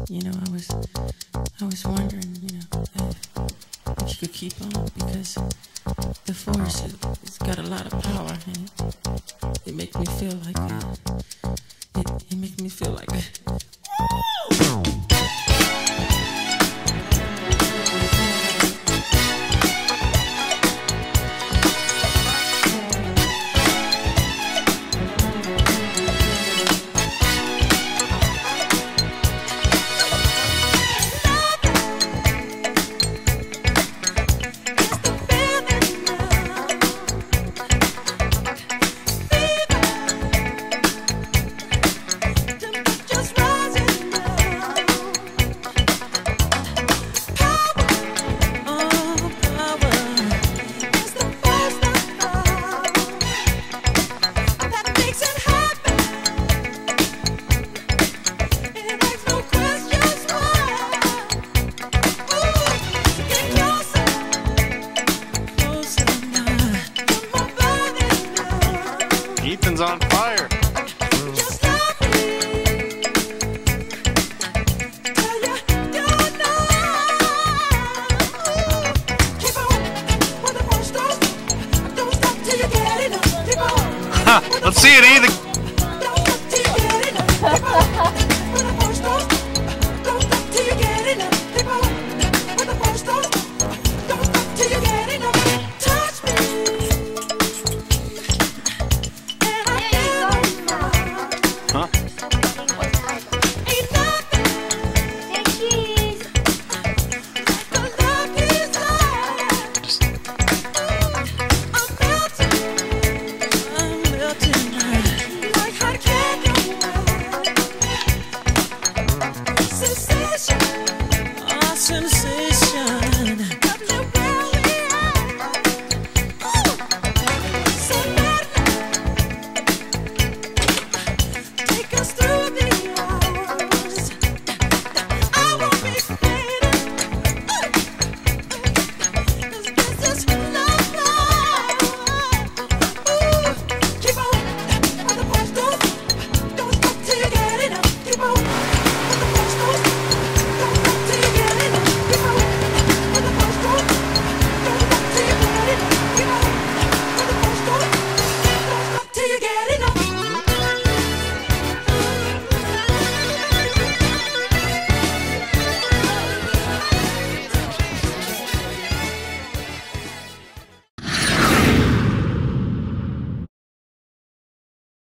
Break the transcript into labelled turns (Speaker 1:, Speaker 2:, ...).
Speaker 1: You know, I was wondering, you know, if you could keep on, because the force, it's got a lot of power, and it makes me feel like it makes me feel like
Speaker 2: Ethan's on fire. Ha! Let's see it, Ethan.